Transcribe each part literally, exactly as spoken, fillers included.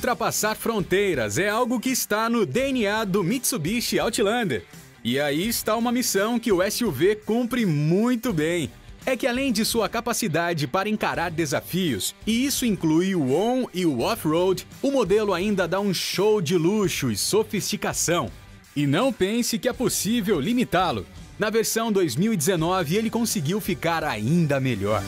Ultrapassar fronteiras é algo que está no D N A do Mitsubishi Outlander. E aí está uma missão que o S U V cumpre muito bem. É que além de sua capacidade para encarar desafios, e isso inclui o on e o off-road, o modelo ainda dá um show de luxo e sofisticação. E não pense que é possível limitá-lo. Na versão dois mil e dezenove ele conseguiu ficar ainda melhor.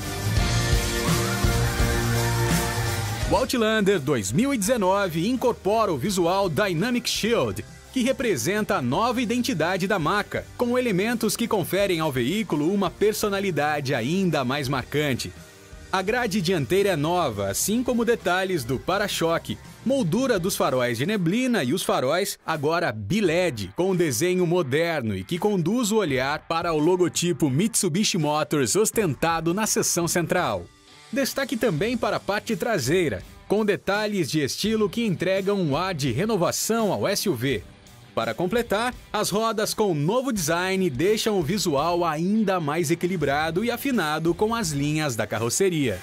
O Outlander dois mil e dezenove incorpora o visual Dynamic Shield, que representa a nova identidade da marca, com elementos que conferem ao veículo uma personalidade ainda mais marcante. A grade dianteira é nova, assim como detalhes do para-choque, moldura dos faróis de neblina e os faróis agora B L E D, com um desenho moderno e que conduz o olhar para o logotipo Mitsubishi Motors ostentado na seção central. Destaque também para a parte traseira, com detalhes de estilo que entregam um ar de renovação ao S U V. Para completar, as rodas com novo design deixam o visual ainda mais equilibrado e afinado com as linhas da carroceria.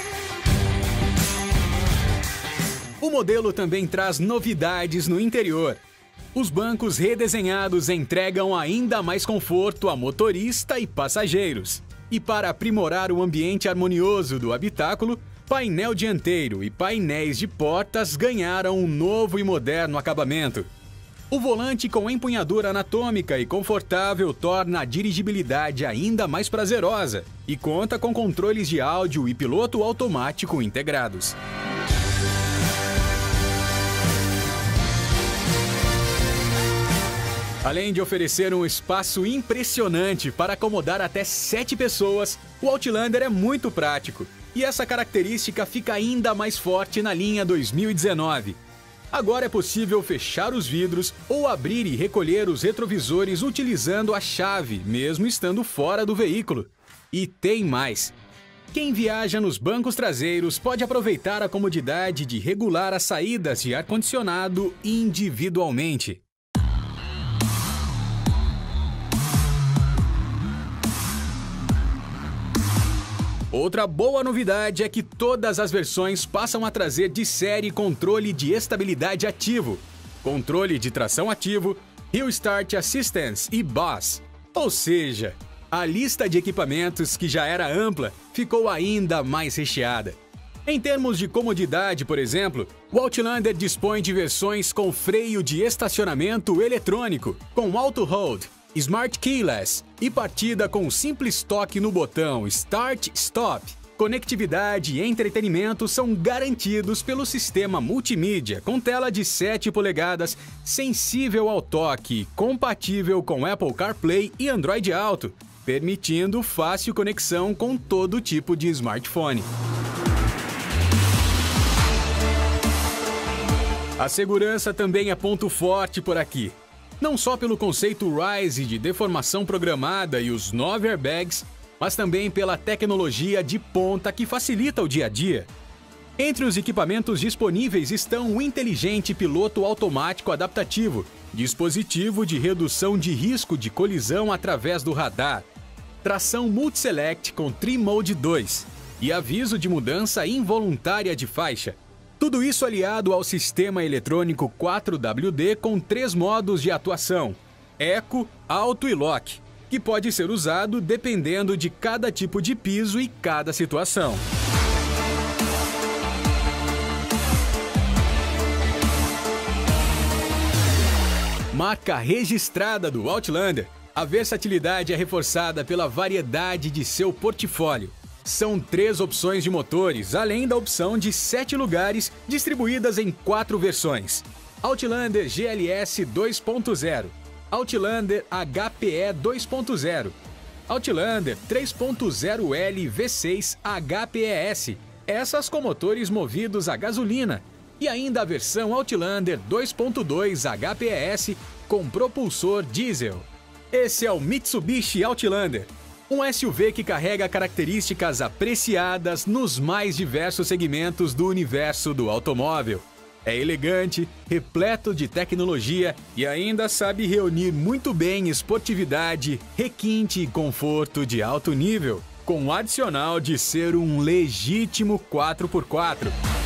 O modelo também traz novidades no interior. Os bancos redesenhados entregam ainda mais conforto a motorista e passageiros. E para aprimorar o ambiente harmonioso do habitáculo, painel dianteiro e painéis de portas ganharam um novo e moderno acabamento. O volante com empunhadura anatômica e confortável torna a dirigibilidade ainda mais prazerosa e conta com controles de áudio e piloto automático integrados. Além de oferecer um espaço impressionante para acomodar até sete pessoas, o Outlander é muito prático e essa característica fica ainda mais forte na linha dois mil e dezenove. Agora é possível fechar os vidros ou abrir e recolher os retrovisores utilizando a chave, mesmo estando fora do veículo. E tem mais! Quem viaja nos bancos traseiros pode aproveitar a comodidade de regular as saídas de ar-condicionado individualmente. Outra boa novidade é que todas as versões passam a trazer de série controle de estabilidade ativo, controle de tração ativo, Hill Start Assistance e B O S. Ou seja, a lista de equipamentos que já era ampla ficou ainda mais recheada. Em termos de comodidade, por exemplo, o Outlander dispõe de versões com freio de estacionamento eletrônico, com Auto Hold, Smart Keyless e partida com simples toque no botão Start Stop. Conectividade e entretenimento são garantidos pelo sistema multimídia com tela de sete polegadas, sensível ao toque, compatível com Apple CarPlay e Android Auto, permitindo fácil conexão com todo tipo de smartphone. A segurança também é ponto forte por aqui. Não só pelo conceito Rise de deformação programada e os nove airbags, mas também pela tecnologia de ponta que facilita o dia a dia. Entre os equipamentos disponíveis estão o inteligente piloto automático adaptativo, dispositivo de redução de risco de colisão através do radar, tração Multiselect com Tree Mode dois e aviso de mudança involuntária de faixa. Tudo isso aliado ao sistema eletrônico quatro W D com três modos de atuação, Eco, Auto e Lock, que pode ser usado dependendo de cada tipo de piso e cada situação. Marca registrada do Outlander, a versatilidade é reforçada pela variedade de seu portfólio. São três opções de motores, além da opção de sete lugares, distribuídas em quatro versões. Outlander G L S dois ponto zero, Outlander H P E dois ponto zero, Outlander três ponto zero L V seis H P E S, essas com motores movidos a gasolina, e ainda a versão Outlander dois ponto dois H P E S com propulsor diesel. Esse é o Mitsubishi Outlander. Um S U V que carrega características apreciadas nos mais diversos segmentos do universo do automóvel. É elegante, repleto de tecnologia e ainda sabe reunir muito bem esportividade, requinte e conforto de alto nível, com o adicional de ser um legítimo quatro por quatro.